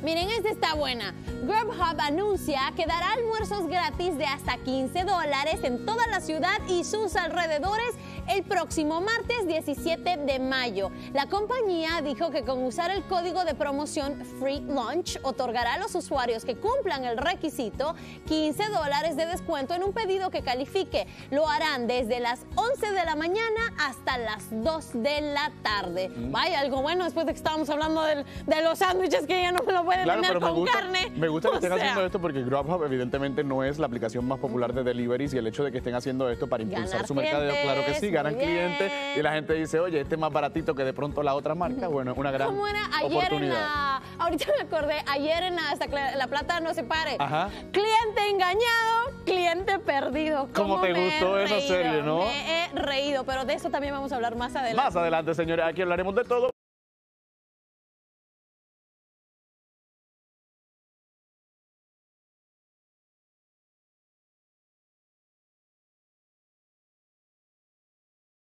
Miren, esta está buena. Grubhub anuncia que dará almuerzos gratis de hasta $15 en toda la ciudad y sus alrededores el próximo martes 17 de mayo. La compañía dijo que con usar el código de promoción Free Lunch otorgará a los usuarios que cumplan el requisito $15 de descuento en un pedido que califique. Lo harán desde las 11 de la mañana hasta las 2 de la tarde. Vaya, algo bueno después de que estábamos hablando de los sándwiches que ya no me lo pueden tener con carne. Me gusta que estén haciendo esto porque Grubhub evidentemente no es la aplicación más popular de deliveries y el hecho de que estén haciendo esto para impulsar su mercadeo, claro que sí, ganan clientes y la gente dice, oye, este es más baratito que de pronto la otra marca. Bueno, es una gran oportunidad. Ahorita me acordé, ayer en Hasta la Plata no se pare. Ajá. Cliente engañado, cliente perdido. ¿Cómo te gustó esa serie, no? Me he reído, pero de eso también vamos a hablar más adelante. Más adelante, señores, aquí hablaremos de todo.